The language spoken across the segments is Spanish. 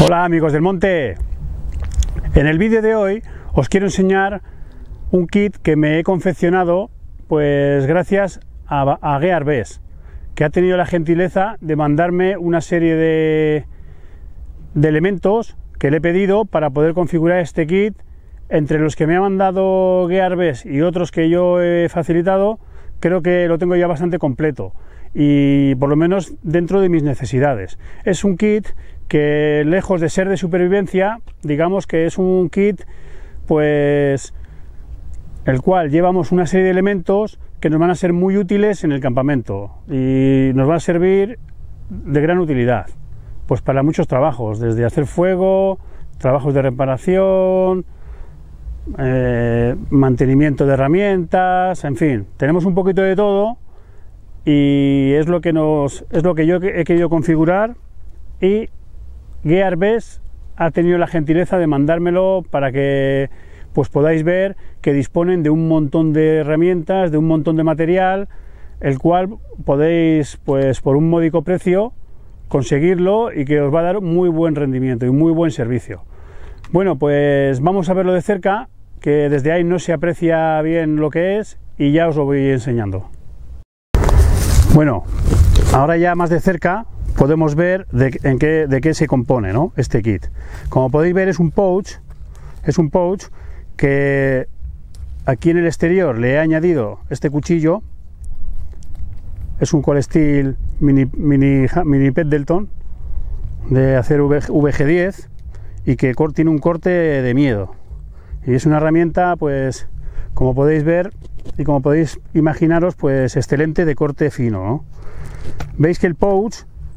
Hola amigos del monte, en el vídeo de hoy os quiero enseñar un kit que me he confeccionado pues gracias a Gearbest, que ha tenido la gentileza de mandarme una serie de elementos que le he pedido para poder configurar este kit. Entre los que me ha mandado Gearbest y otros que yo he facilitado, creo que lo tengo ya bastante completo y por lo menos dentro de mis necesidades. Es un kit que, lejos de ser de supervivencia, digamos que es un kit pues el cual llevamos una serie de elementos que nos van a ser muy útiles en el campamento y nos van a servir de gran utilidad pues para muchos trabajos, desde hacer fuego, trabajos de reparación, mantenimiento de herramientas, en fin, tenemos un poquito de todo y es lo que yo he querido configurar, y Gearbest ha tenido la gentileza de mandármelo para que pues podáis ver que disponen de un montón de herramientas, de un montón de material, el cual podéis pues por un módico precio conseguirlo y que os va a dar muy buen rendimiento y muy buen servicio. Bueno, pues vamos a verlo de cerca, que desde ahí no se aprecia bien lo que es y ya os lo voy enseñando. Bueno, ahora ya más de cerca podemos ver de qué se compone, ¿no?, este kit. Como podéis ver, es un pouch que aquí en el exterior le he añadido este cuchillo. Es un Cold Steel mini Pendleton de acero VG10 y que tiene un corte de miedo, y es una herramienta pues como podéis ver y como podéis imaginaros pues excelente, de corte fino, ¿no? Veis que el pouch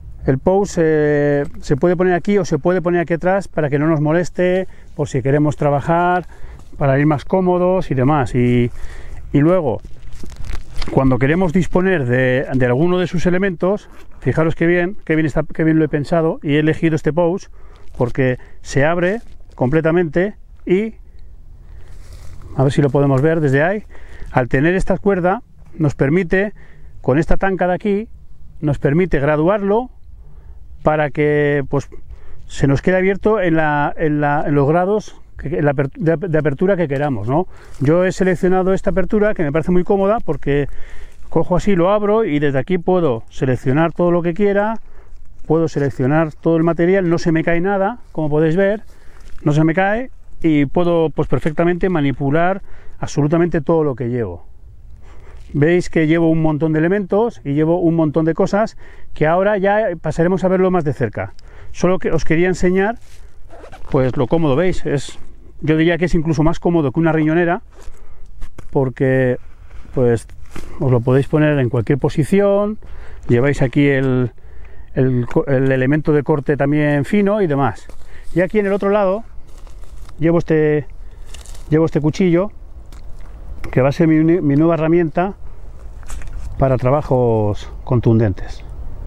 se puede poner aquí o se puede poner aquí atrás para que no nos moleste, por si queremos trabajar, para ir más cómodos y demás. Y luego, cuando queremos disponer de alguno de sus elementos, fijaros qué bien lo he pensado, y he elegido este pouch porque se abre completamente y, a ver si lo podemos ver desde ahí, al tener esta cuerda nos permite, con esta tanca de aquí, nos permite graduarlo para que pues se nos quede abierto en los grados de apertura que queramos, ¿no? Yo he seleccionado esta apertura, que me parece muy cómoda, porque cojo así, lo abro y desde aquí puedo seleccionar todo lo que quiera, puedo seleccionar todo el material, no se me cae nada, como podéis ver, no se me cae, y puedo pues perfectamente manipular absolutamente todo lo que llevo. Veis que llevo un montón de elementos y llevo un montón de cosas que ahora ya pasaremos a verlo más de cerca. Solo que os quería enseñar pues lo cómodo, veis, yo diría que es incluso más cómodo que una riñonera, porque pues os lo podéis poner en cualquier posición, lleváis aquí el elemento de corte también fino y demás. Y aquí en el otro lado llevo este cuchillo, que va a ser mi nueva herramienta para trabajos contundentes.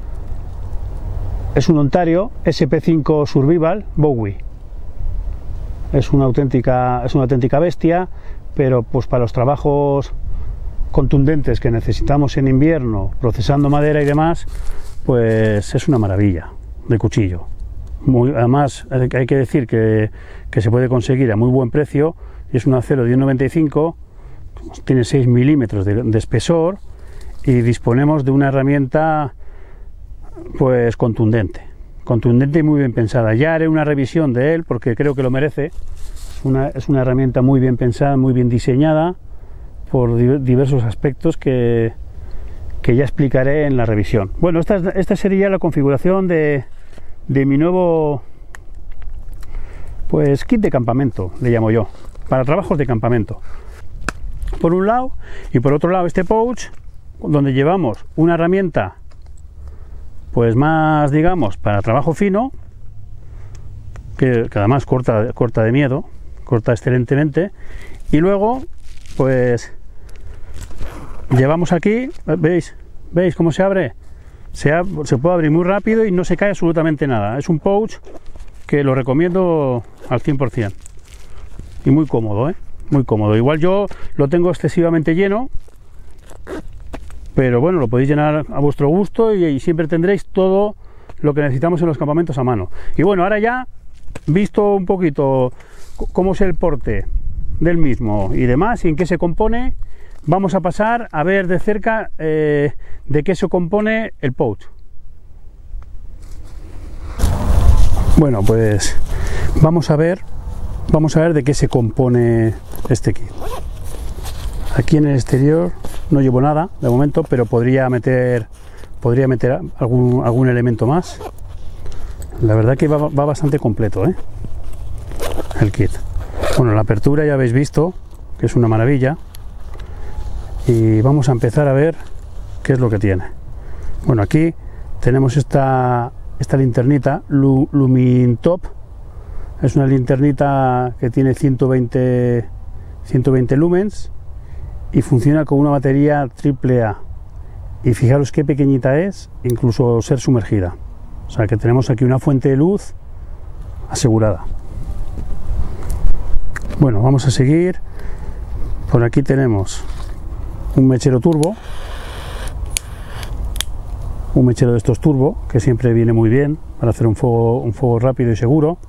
Es un Ontario SP5 Survival Bowie. Es una auténtica bestia, pero pues para los trabajos contundentes que necesitamos en invierno, procesando madera y demás, pues es una maravilla de cuchillo. Además hay que decir que se puede conseguir a muy buen precio, y es un acero 1095, tiene 6 milímetros de espesor, y disponemos de una herramienta pues contundente y muy bien pensada. Ya haré una revisión de él porque creo que lo merece. Es una herramienta muy bien pensada, muy bien diseñada por diversos aspectos que ya explicaré en la revisión. Bueno, esta sería la configuración de mi nuevo pues kit de campamento, le llamo yo, para trabajos de campamento. Por un lado, y por otro lado este pouch, donde llevamos una herramienta pues más, digamos, para trabajo fino, que además corta de miedo, corta excelentemente. Y luego pues llevamos aquí, ¿veis cómo se abre? Se puede abrir muy rápido y no se cae absolutamente nada. Es un pouch que lo recomiendo al 100%, y muy cómodo, muy cómodo. Igual yo lo tengo excesivamente lleno, pero bueno, lo podéis llenar a vuestro gusto y siempre tendréis todo lo que necesitamos en los campamentos a mano. Y bueno, ahora ya visto un poquito cómo es el porte del mismo y demás, y en qué se compone, vamos a pasar a ver de cerca de qué se compone el pouch. Bueno, pues vamos a ver de qué se compone este kit. Aquí en el exterior no llevo nada de momento, pero podría meter algún elemento más. La verdad que va bastante completo, el kit. Bueno, la apertura ya habéis visto que es una maravilla, y vamos a empezar a ver qué es lo que tiene. Bueno, aquí tenemos esta linternita Lumintop. Es una linternita que tiene 120 lumens y funciona con una batería AAA, y fijaros qué pequeñita es, incluso ser sumergida. O sea que tenemos aquí una fuente de luz asegurada. Bueno, vamos a seguir. Por aquí tenemos un mechero turbo, un mechero de estos turbo, que siempre viene muy bien para hacer un fuego rápido y seguro.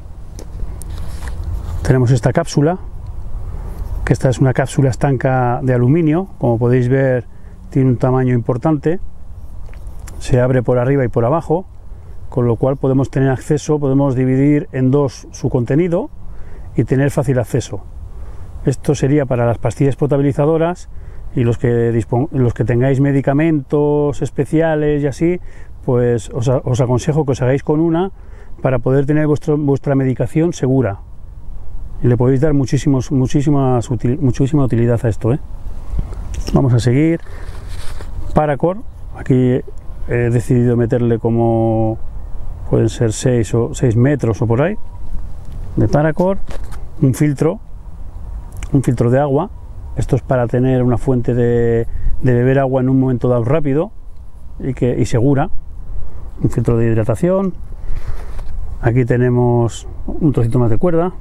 Tenemos esta cápsula, que esta es una cápsula estanca de aluminio. Como podéis ver, tiene un tamaño importante, se abre por arriba y por abajo, con lo cual podemos tener acceso, podemos dividir en dos su contenido y tener fácil acceso. Esto sería para las pastillas potabilizadoras, y los que tengáis medicamentos especiales y así, pues os aconsejo que os hagáis con una para poder tener vuestra medicación segura, y le podéis dar muchísima utilidad a esto. Vamos a seguir. Paracord, aquí he decidido meterle como pueden ser 6 metros o por ahí de paracord. Un filtro de agua. Esto es para tener una fuente de beber agua en un momento dado rápido y segura. Un filtro de hidratación. Aquí tenemos un trocito más de cuerda.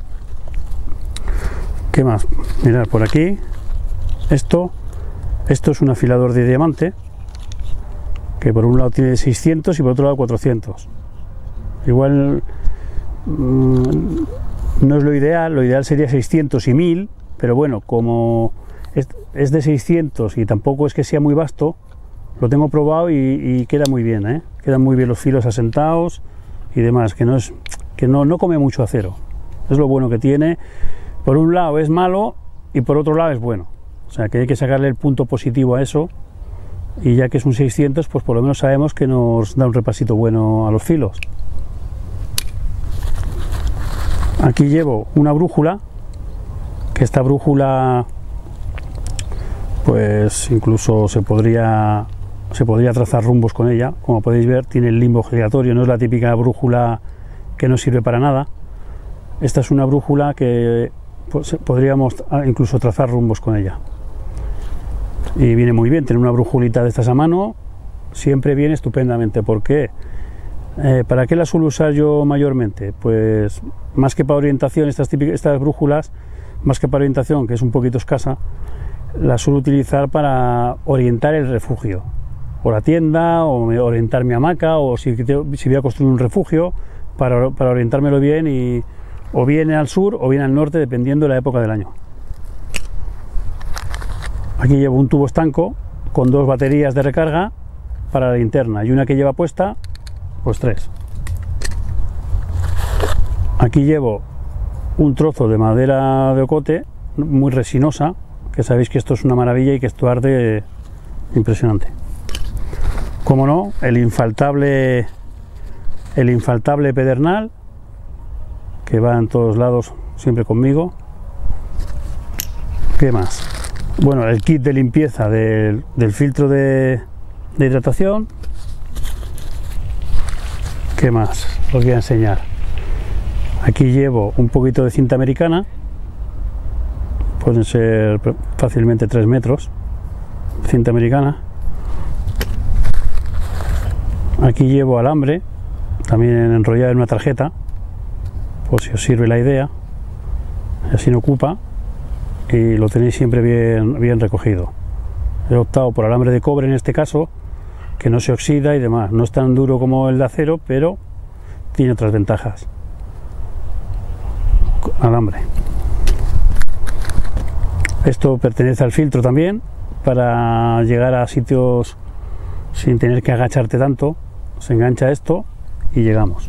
¿Qué más? Mirad por aquí. Esto es un afilador de diamante, que por un lado tiene 600 y por otro lado 400. Igual no es lo ideal sería 600 y 1000, pero bueno, como es de 600 y tampoco es que sea muy vasto, lo tengo probado y queda muy bien, quedan muy bien los filos asentados y demás, que no come mucho acero. Es lo bueno que tiene. Por un lado es malo y por otro lado es bueno. O sea que hay que sacarle el punto positivo a eso, y ya que es un 600, pues por lo menos sabemos que nos da un repasito bueno a los filos. Aquí llevo una brújula, que esta brújula pues incluso se podría trazar rumbos con ella. Como podéis ver, tiene el limbo giratorio, no es la típica brújula que no sirve para nada. Esta es una brújula que pues, podríamos incluso trazar rumbos con ella. Y viene muy bien tener una brújulita de estas a mano, siempre viene estupendamente. ¿Por qué? ¿Para qué las suelo usar yo mayormente? Pues más que para orientación, estas brújulas, más que para orientación, que es un poquito escasa, las suelo utilizar para orientar el refugio, o la tienda, o orientar mi hamaca, o si voy a construir un refugio, para orientármelo bien, o bien al sur o bien al norte, dependiendo de la época del año. Aquí llevo un tubo estanco con 2 baterías de recarga para la linterna, y una que lleva puesta, pues 3. Aquí llevo un trozo de madera de ocote muy resinosa, que sabéis que esto es una maravilla y que esto arde impresionante. Como no, el infaltable pedernal, que va en todos lados siempre conmigo. ¿Qué más? Bueno, el kit de limpieza del filtro de hidratación. ¿Qué más? Os voy a enseñar. Aquí llevo un poquito de cinta americana, pueden ser fácilmente 3 metros, cinta americana. Aquí llevo alambre, también enrollado en una tarjeta, por si os sirve la idea, así no ocupa, y lo tenéis siempre bien recogido. He optado por alambre de cobre en este caso, que no se oxida y demás. No es tan duro como el de acero, pero tiene otras ventajas. alambre. Esto pertenece al filtro también, para llegar a sitios sin tener que agacharte tanto. Se engancha esto y llegamos.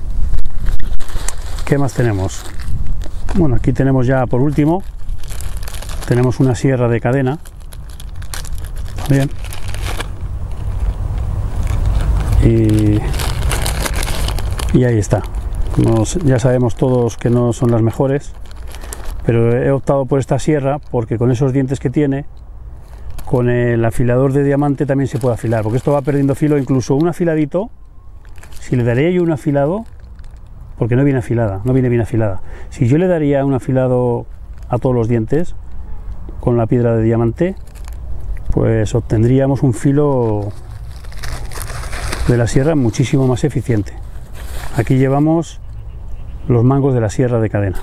¿Qué más tenemos? Bueno, aquí tenemos ya por último, tenemos una sierra de cadena también, y ahí está. Ya sabemos todos que no son las mejores, pero he optado por esta sierra porque con esos dientes que tiene, con el afilador de diamante también se puede afilar, porque esto va perdiendo filo. Incluso un afiladito, si le daría yo un afilado, porque no viene afilada, no viene bien afilada, si yo le daría un afilado a todos los dientes con la piedra de diamante, pues obtendríamos un filo de la sierra muchísimo más eficiente. Aquí llevamos los mangos de la sierra de cadena.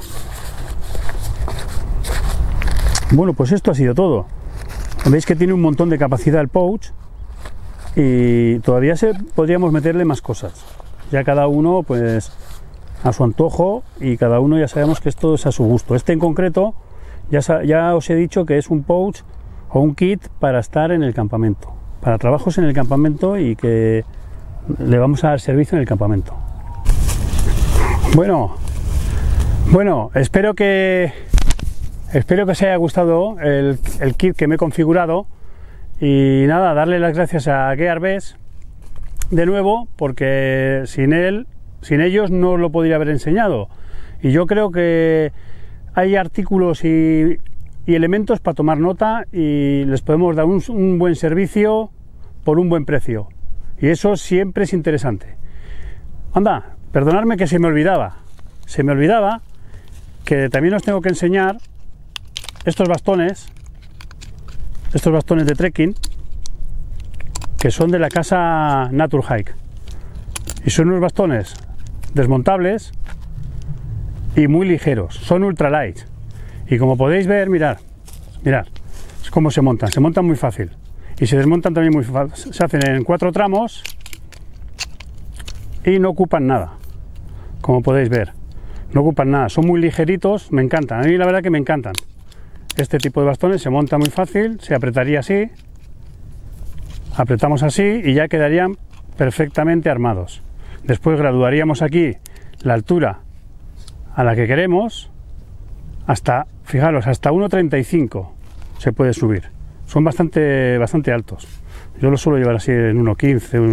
Bueno, pues esto ha sido todo. Veis que tiene un montón de capacidad el pouch y todavía podríamos meterle más cosas. Ya cada uno pues a su antojo, y cada uno ya sabemos que esto es a su gusto. Este en concreto ya os he dicho que es un pouch o un kit para estar en el campamento, para trabajos en el campamento, y que le vamos a dar servicio en el campamento. Bueno, espero que os haya gustado el kit que me he configurado, y nada, darle las gracias a Gearbest de nuevo, porque sin ellos no lo podría haber enseñado, y yo creo que hay artículos y elementos para tomar nota, y les podemos dar un buen servicio por un buen precio, y eso siempre es interesante. Anda, perdonadme que se me olvidaba que también os tengo que enseñar estos bastones de trekking, que son de la casa Naturhike, y son unos bastones desmontables y muy ligeros, son ultralight, y como podéis ver, mirad cómo se montan muy fácil, y se desmontan también muy fácil. Se hacen en 4 tramos y no ocupan nada, como podéis ver, no ocupan nada, son muy ligeritos, me encantan, a mí la verdad que me encantan. Este tipo de bastones se monta muy fácil, se apretaría así, apretamos así y ya quedarían perfectamente armados. Después graduaríamos aquí la altura a la que queremos, hasta, fijaros, hasta 1,35 se puede subir. Son bastante altos. Yo lo suelo llevar así en 1,15,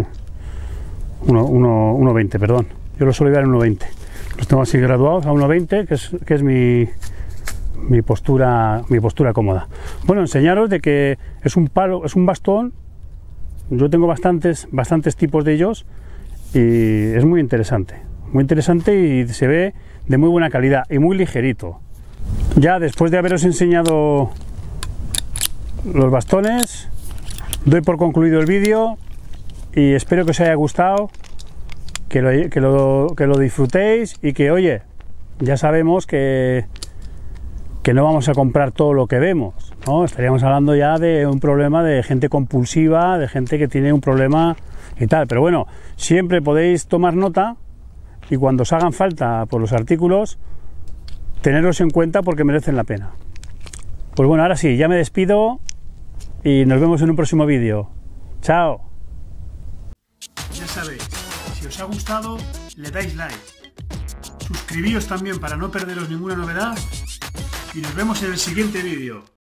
1,20, perdón. Yo lo suelo llevar en 1,20. Los tengo así graduados a 1,20, que es mi postura cómoda. Bueno, enseñaros de que es un bastón. Yo tengo bastantes tipos de ellos, y es muy interesante y se ve de muy buena calidad y muy ligerito. Ya después de haberos enseñado los bastones, doy por concluido el vídeo, y espero que os haya gustado, que lo disfrutéis, y que, oye, ya sabemos que no vamos a comprar todo lo que vemos, ¿no? Estaríamos hablando ya de un problema de gente compulsiva, de gente que tiene un problema y tal, pero bueno, siempre podéis tomar nota, y cuando os hagan falta por los artículos, tenerlos en cuenta porque merecen la pena. Pues bueno, ahora sí, ya me despido y nos vemos en un próximo vídeo. ¡Chao! Ya sabéis, si os ha gustado, le dais like. Suscribíos también para no perderos ninguna novedad, y nos vemos en el siguiente vídeo.